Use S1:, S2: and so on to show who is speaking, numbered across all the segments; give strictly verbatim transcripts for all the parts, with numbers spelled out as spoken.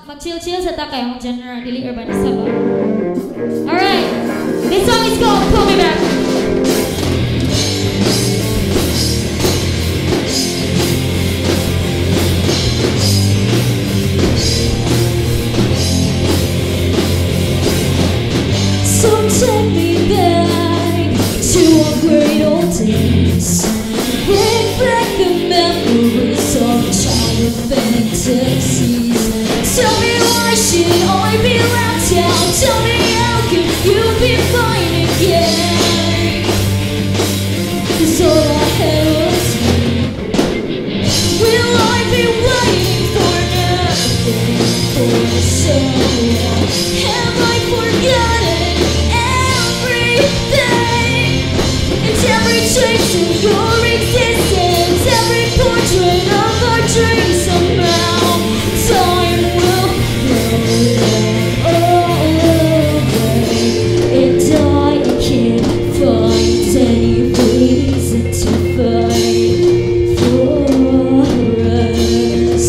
S1: mag-chill-chill sa ta kay ang genre dili urbanista ba. Alright, this song is called Pull Me Back.
S2: So take me back to our great old days. Bring back the memories of childhood fantasies. Tell me why should I be left out? Tell me how can you be fine again? 'Cause all I had was you. Will I be waiting for nothing for so long? Have I forgotten everything? It's every trace of your existence, every portrait of our dreams somehow. Time will blow all away, and I can't find any reason to fight for us.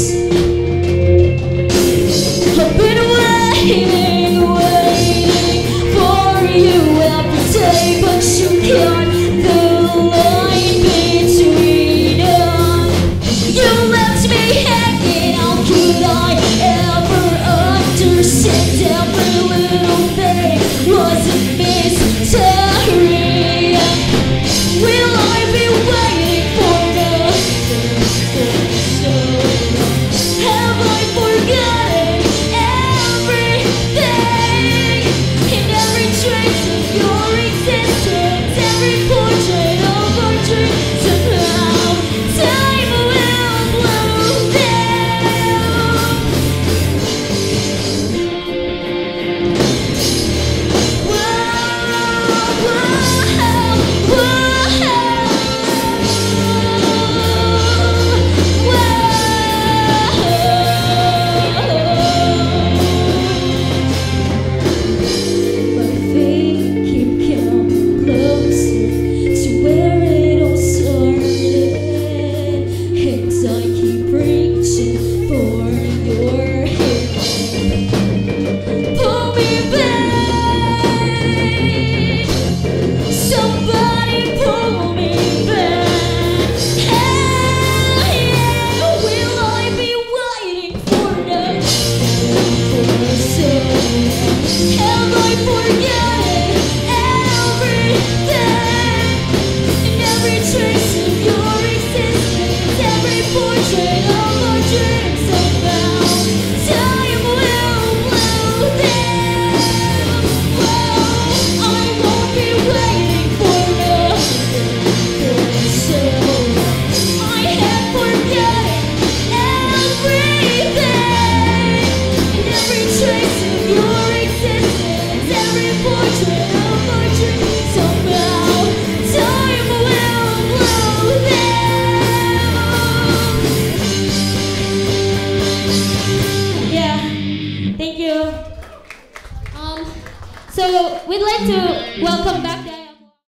S2: I've been waiting, waiting for you every day, but you cut the line between us. You left me hanging. How could I ever understand every little thing was a mystery? Will I be waiting for nothing for so long? Have I forgotten everything? In every trace of your existence, every portrait of our dreams somehow, time will blow them. Whoa, whoa, My feet keep coming closer to where it all started, and I keep reaching for your hand. Pull me back, somebody pull me back. Hey, will I be waiting for nothing for so long? Have I forgotten everything? In every trace of your existence, every portrait of our dreams somehow, time will blow them. Whoa, I won't be waiting for nothing for so long. I have forgotten everything. In every trace of your existence, every portrait of our dreams somehow, time will blow them.
S1: Yeah, thank you. Um, so we'd like to welcome back